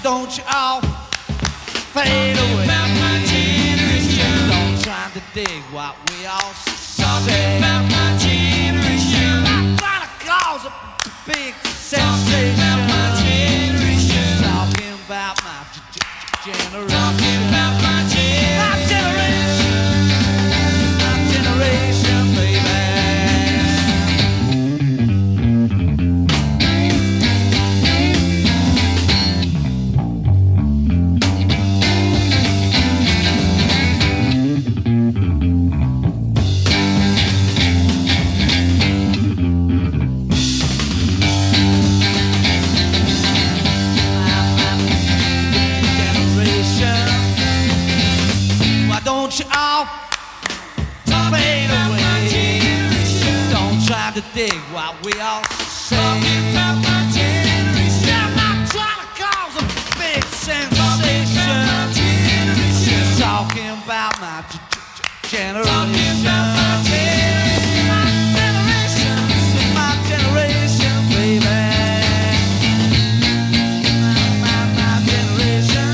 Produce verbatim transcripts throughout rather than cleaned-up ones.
don't you all fade away? About my generation. Don't try to dig what we all Talking say. about my generation. Not trying to cause a big sensation. Talking about my generation. Talking about my g- g- generation. Talking about my generation. My generation. My generation, baby. Don't you all fade away? Don't try to dig what we all say. Talking about my generation. I'm not trying to cause a big Talking about sensation. my generation. Just talking about my g- g- generation. Talking about my generation. My generation, my generation, baby. My, my, my generation.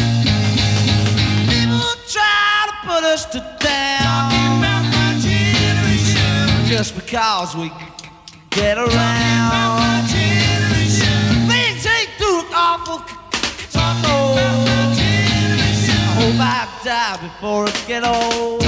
People try to put us to down. Talking about my generation. Just because we g- g- get Talking about my around. generation. Things ain't too awful. Talking about my generation. I hope I die before it get old.